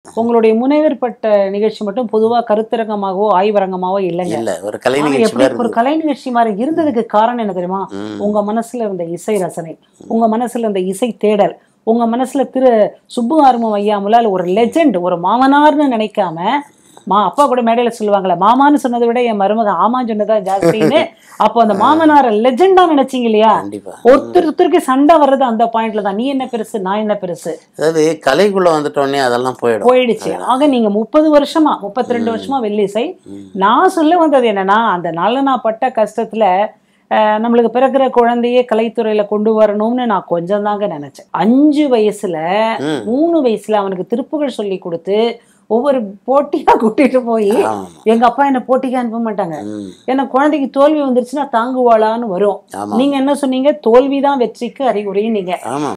உங்களுடைய முனைவர் பட்ட நிகழ்ச்சி மட்டும் பொதுவா கருத்தரங்கமாகவோ ஆய்வரங்கமாவோ இல்லைங்க. இல்ல ஒரு கலை ஆனா நிகழ்ச்சி எப்படி மாதிரி ஒரு இருந்தது. கலை நிகழ்ச்சி மாதிரி இருந்ததுக்கு காரணம் என்ன தெரியுமா? ம். உங்க மனசுல இருந்த இசை ரசனை, உங்க மனசுல இருந்த இசை தேடல், உங்க மனசுல திரு சுப்பு ஆறுமுகம் ஐயாமுலால் ஒரு லெஜெண்ட், ஒரு மாமனார்னு நினைக்காம, அப்பா கூட மேடையில சொல்லுவாங்கல்ல, மாமான்னு சொன்னதை விட என் மருமக ஆமான்னு சொன்னதா ஜாஸ்தின்னு. அப்போ அந்த மாமனார லெஜெண்டா நினைச்சீங்க இல்லையா? கண்டிப்பா. ஒருத்தருக்கு சண்டை வர்றது அந்த பாயிண்ட்ல தான். நீ என்ன பெருசு, நான் என்ன பெருசு அதாவது கலைக்குள்ள வந்துட்டோடனே அதெல்லாம் போயிடும். போயிடுச்சு. ஆக நீங்க 30 வருஷமா 32 வருஷமா வெள்ளிசை. ம். நான் சொல்ல வந்தது என்னன்னா, அந்த நாள்ல நான் பட்ட கஷ்டத்துல நம்மளுக்கு பிறக்கிற குழந்தையே கலைத்துறையில கொண்டு வரணும்னு நான் கொஞ்சம் தாங்க நினைச்சேன். 5 வயசுல ம். 3 வயசுல அவனுக்கு திருப்புகள் சொல்லி கொடுத்து ஒவ்வொரு போட்டியா கூட்டிட்டு போய், ஆமா. எங்க அப்பா என்ன போட்டிக்கு அனுப்ப மாட்டாங்க. ம். ஏன்னா குழந்தைக்கு தோல்வி வந்துருச்சுன்னா தாங்குவாளான்னு வரும். ஆமா. நீங்க என்ன சொன்னீங்க? தோல்விதான் வெற்றிக்கு அறிகுறின்னு நீங்க. ஆமா.